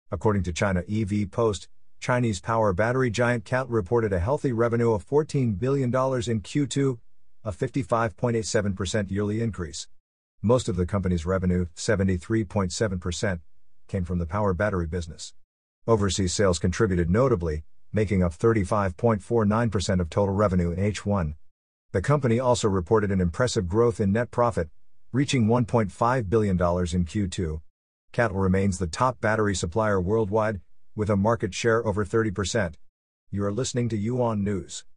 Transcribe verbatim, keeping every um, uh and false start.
According to China E V Post, Chinese power battery giant C A T L reported a healthy revenue of fourteen billion dollars in Q two, a fifty-five point eight seven percent yearly increase. Most of the company's revenue, seventy-three point seven percent, came from the power battery business. Overseas sales contributed notably, making up thirty-five point four nine percent of total revenue in H one. The company also reported an impressive growth in net profit, reaching one point five billion dollars in Q two. C A T L remains the top battery supplier worldwide, with a market share over thirty percent. You are listening to Yuan News.